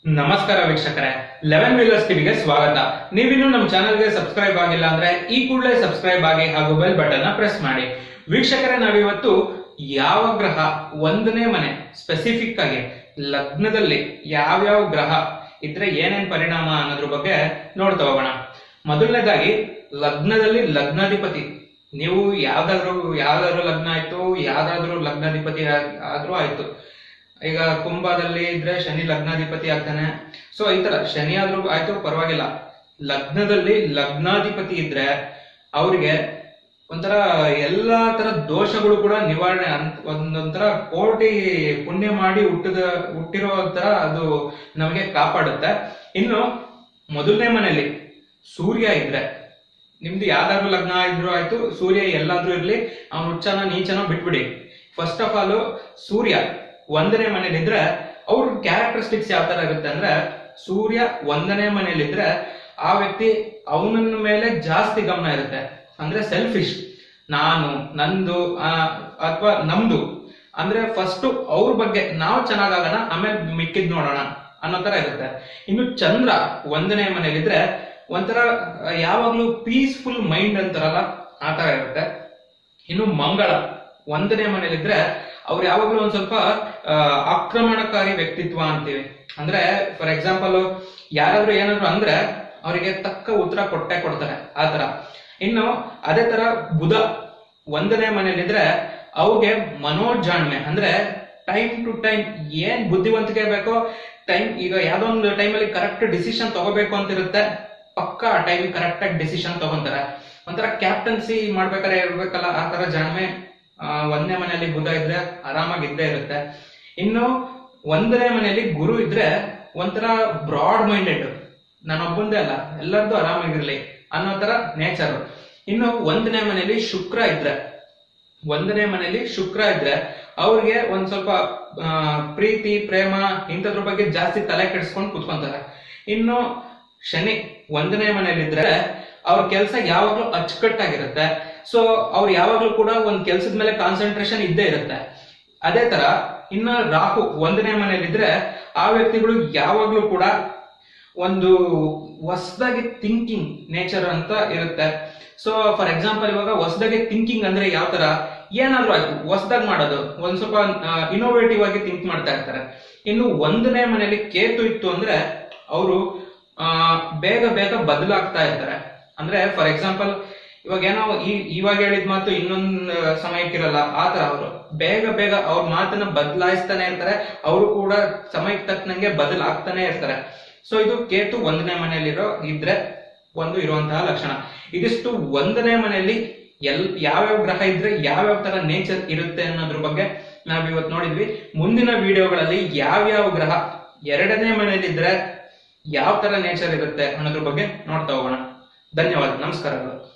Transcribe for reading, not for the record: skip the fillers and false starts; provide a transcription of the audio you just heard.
ನಮಸ್ಕಾರ ವೀಕ್ಷಕರೇ, 11 ವೀಲರ್ಸ್ ಟಿವಿಗೆ ಸ್ವಾಗತ. ನೀವಿನ್ನು ನಮ್ಮ ಚಾನೆಲ್ಗೆ ಸಬ್ಸ್ಕ್ರೈಬ್ ಆಗಿಲ್ಲ ಅಂದ್ರೆ ಈ ಕೂಡಲೇ ಸಬ್ಸ್ಕ್ರೈಬ್ ಆಗಿ ಹಾಗೂ ಬೆಲ್ ಬಟನ್ ಪ್ರೆಸ್ ಮಾಡಿ. ವೀಕ್ಷಕರೇ, ನಾವಿವತ್ತು ಯಾವ ಗ್ರಹ ಒಂದನೇ ಮನೆ ಸ್ಪೆಸಿಫಿಕ್ ಆಗಿ ಲಗ್ನದಲ್ಲಿ ಯಾವ್ಯಾವ ಗ್ರಹ ಇದ್ರೆ ಏನೇನ್ ಪರಿಣಾಮ ಅನ್ನೋದ್ರ ಬಗ್ಗೆ ನೋಡ್ತಾ ಹೋಗೋಣ. ಮೊದಲನೇದಾಗಿ ಲಗ್ನದಲ್ಲಿ ಲಗ್ನಾಧಿಪತಿ. ನೀವು ಯಾವ್ದಾದ್ರು ಲಗ್ನ ಆಯ್ತು, ಯಾವ್ದಾದ್ರು ಲಗ್ನಾಧಿಪತಿ ಆದ್ರೂ ಆಯ್ತು. ಈಗ ಕುಂಭದಲ್ಲಿ ಇದ್ರೆ ಶನಿ ಲಗ್ನಾಧಿಪತಿ ಆಗ್ತಾನೆ. ಸೊ ಈ ತರ ಶನಿ ಆದ್ರೂ ಆಯ್ತು, ಪರವಾಗಿಲ್ಲ. ಲಗ್ನದಲ್ಲಿ ಲಗ್ನಾಧಿಪತಿ ಇದ್ರೆ ಅವ್ರಿಗೆ ಒಂಥರ ಎಲ್ಲಾ ತರ ದೋಷಗಳು ಕೂಡ ನಿವಾರಣೆ, ಒಂದೊಂಥರ ಕೋಟಿ ಪುಣ್ಯ ಮಾಡಿ ಹುಟ್ಟಿರೋ ತರ ಅದು ನಮಗೆ ಕಾಪಾಡುತ್ತೆ. ಇನ್ನು ಮೊದಲನೇ ಮನೆಯಲ್ಲಿ ಸೂರ್ಯ ಇದ್ರೆ, ನಿಮ್ದು ಯಾವ್ದಾದ್ರು ಲಗ್ನ ಇದ್ರು ಆಯ್ತು, ಸೂರ್ಯ ಎಲ್ಲಾದ್ರೂ ಇರ್ಲಿ, ಅವ್ನ ಉಚ್ಚನ ನೀಚನ ಬಿಟ್ಬಿಡಿ. ಫಸ್ಟ್ ಆಫ್ ಆಲ್ ಸೂರ್ಯ ಒಂದನೇ ಮನೇಲಿದ್ರೆ ಅವ್ರ ಕ್ಯಾರೆಕ್ಟರಿಸ್ಟಿಕ್ಸ್ ಯಾವ ತರ ಇರುತ್ತೆ ಅಂದ್ರೆ, ಸೂರ್ಯ ಒಂದನೇ ಮನೇಲಿದ್ರೆ ಆ ವ್ಯಕ್ತಿ ಅವನ ಮೇಲೆ ಜಾಸ್ತಿ ಗಮನ ಇರುತ್ತೆ. ಅಂದ್ರೆ ಸೆಲ್ಫಿಶ್, ನಾನು, ನಂದು ಅಥವಾ ನಮ್ದು, ಅಂದ್ರೆ ಫಸ್ಟ್ ಅವ್ರ ಬಗ್ಗೆ ನಾವು ಚೆನ್ನಾಗಾಗೋಣ, ಆಮೇಲೆ ಮಿಕ್ಕಿದ್ ನೋಡೋಣ ಅನ್ನೋ ತರ ಇರುತ್ತೆ. ಇನ್ನು ಚಂದ್ರ ಒಂದನೇ ಮನೇಲಿದ್ರೆ ಒಂಥರ ಯಾವಾಗ್ಲೂ ಪೀಸ್ಫುಲ್ ಮೈಂಡ್ ಅಂತಾರಲ್ಲ, ಆ ತರ ಇರುತ್ತೆ. ಇನ್ನು ಮಂಗಳ ಒಂದನೇ ಮನೇಲಿದ್ರೆ ಅವ್ರು ಯಾವಾಗ್ಲೂ ಒಂದ್ ಸ್ವಲ್ಪ ಆಕ್ರಮಣಕಾರಿ ವ್ಯಕ್ತಿತ್ವ ಅಂತೀವಿ. ಅಂದ್ರೆ ಫಾರ್ ಎಕ್ಸಾಂಪಲ್ ಯಾರಾದ್ರೂ ಏನಾದ್ರು ಅಂದ್ರೆ ಅವರಿಗೆ ತಕ್ಕ ಉತ್ತರ ಕೊಟ್ಟೆ ಕೊಡ್ತಾರೆ, ಆ ತರ. ಇನ್ನು ಅದೇ ತರ ಬುಧ ಒಂದನೇ ಮನೇಲಿದ್ರೆ ಅವ್ರಿಗೆ ಮನೋಜಾಣ್ಮೆ, ಅಂದ್ರೆ ಟೈಮ್ ಟು ಟೈಮ್ ಏನ್ ಬುದ್ಧಿವಂತಿಕೆ ಬೇಕೋ ಟೈಮ್, ಈಗ ಯಾವ್ದೋ ಒಂದು ಟೈಮಲ್ಲಿ ಕರೆಕ್ಟ್ ಡಿಸಿಷನ್ ತಗೋಬೇಕು ಅಂತ ಇರುತ್ತೆ, ಪಕ್ಕ ಆ ಟೈಮ್ ಕರೆಕ್ಟ್ ಆಗಿ ಡಿಸಿಷನ್ ತಗೊಂತಾರೆ. ಒಂಥರ ಕ್ಯಾಪ್ಟನ್ಸಿ ಮಾಡ್ಬೇಕಾದ್ರೆ ಇರ್ಬೇಕಲ್ಲ, ಆ ತರ ಜಾಣ್ಮೆ ಒಂದನೇ ಮನೆಯಲ್ಲಿ ಬುಧ ಇದ್ರೆ ಆರಾಮಾಗಿ ಇದ್ದೇ ಇರುತ್ತೆ. ಇನ್ನು ಒಂದನೇ ಮನೆಯಲ್ಲಿ ಗುರು ಇದ್ರೆ ಒಂಥರ ಬ್ರಾಡ್ ಮೈಂಡೆಡ್, ನಾನೊಬ್ಬಂದೇ ಅಲ್ಲ ಎಲ್ಲರದ್ದು ಆರಾಮಾಗಿರ್ಲಿ ಅನ್ನೋ ತರ ನೇಚರ್. ಇನ್ನು ಒಂದನೇ ಮನೆಯಲ್ಲಿ ಶುಕ್ರ ಇದ್ರೆ ಅವ್ರಿಗೆ ಒಂದ್ ಸ್ವಲ್ಪ ಪ್ರೀತಿ ಪ್ರೇಮ ಇಂಥದ್ರ ಬಗ್ಗೆ ಜಾಸ್ತಿ ತಲೆ ಕೆಡಿಸ್ಕೊಂಡು ಕುತ್ಕೊಂತಾರೆ. ಇನ್ನು ಶನಿ ಒಂದನೇ ಮನೆಯಲ್ಲಿದ್ರೆ ಅವ್ರ ಕೆಲಸ ಯಾವಾಗ್ಲೂ ಅಚ್ಚುಕಟ್ಟಾಗಿರುತ್ತೆ. ಸೊ ಅವ್ರು ಯಾವಾಗ್ಲೂ ಕೂಡ ಒಂದ್ ಕೆಲ್ಸದ ಮೇಲೆ ಕಾನ್ಸಂಟ್ರೇಷನ್ ಇದ್ದೇ ಇರುತ್ತೆ. ಅದೇ ತರ ಇನ್ನ ರಾಹು ಒಂದನೇ ಮನೆಯಲ್ಲಿದ್ರೆ ಆ ವ್ಯಕ್ತಿಗಳು ಯಾವಾಗ್ಲೂ ಕೂಡ ಒಂದು ಹೊಸದಾಗಿ ಥಿಂಕಿಂಗ್ ನೇಚರ್ ಅಂತ ಇರುತ್ತೆ. ಸೊ ಫಾರ್ ಎಕ್ಸಾಂಪಲ್ ಇವಾಗ ಹೊಸದಾಗಿ ಥಿಂಕಿಂಗ್ ಅಂದ್ರೆ ಯಾವ ತರ, ಏನಾದ್ರು ಆಯ್ತು ಹೊಸದಾಗಿ ಮಾಡೋದು, ಒಂದ್ ಸ್ವಲ್ಪ ಇನೋವೇಟಿವ್ ಆಗಿ ಥಿಂಕ್ ಮಾಡ್ತಾ ಇರ್ತಾರೆ. ಇನ್ನು ಒಂದನೇ ಮನೆಯಲ್ಲಿ ಕೇತು ಇತ್ತು ಅಂದ್ರೆ ಅವರು ಬೇಗ ಬೇಗ ಬದಲಾಗ್ತಾ ಇರ್ತಾರೆ. ಅಂದ್ರೆ ಫಾರ್ ಎಕ್ಸಾಂಪಲ್ ಇವಾಗ ಏನೋ ಇವಾಗ ಹೇಳಿದ ಮಾತು ಇನ್ನೊಂದು ಸಮಯಕ್ಕಿರಲ್ಲ, ಆತರ ಅವರು ಬೇಗ ಬೇಗ ಅವ್ರ ಮಾತನ್ನ ಬದಲಾಯಿಸ್ತಾನೆ ಇರ್ತಾರೆ. ಅವರು ಕೂಡ ಸಮಯಕ್ಕೆ ತಕ್ಕನಂಗೆ ಬದಲಾಗ್ತಾನೆ ಇರ್ತಾರೆ. ಸೊ ಇದು ಕೇತು ಒಂದನೇ ಮನೆಯಲ್ಲಿರೋ ಇದ್ರೆ ಇರುವಂತಹ ಲಕ್ಷಣ. ಇದಿಷ್ಟು ಒಂದನೇ ಮನೆಯಲ್ಲಿ ಯಾವ್ಯಾವ ಗ್ರಹ ಇದ್ರೆ ಯಾವ್ಯಾವ ತರ ನೇಚರ್ ಇರುತ್ತೆ ಅನ್ನೋದ್ರ ಬಗ್ಗೆ ನಾವಿವತ್ತು ನೋಡಿದ್ವಿ. ಮುಂದಿನ ವಿಡಿಯೋಗಳಲ್ಲಿ ಯಾವ್ಯಾವ ಗ್ರಹ ಎರಡನೇ ಮನೆಯಲ್ಲಿದ್ರೆ ಯಾವ ತರ ನೇಚರ್ ಇರುತ್ತೆ ಅನ್ನೋದ್ರ ಬಗ್ಗೆ ನೋಡ್ತಾ ಹೋಗೋಣ. ಧನ್ಯವಾದ, ನಮಸ್ಕಾರಗಳು.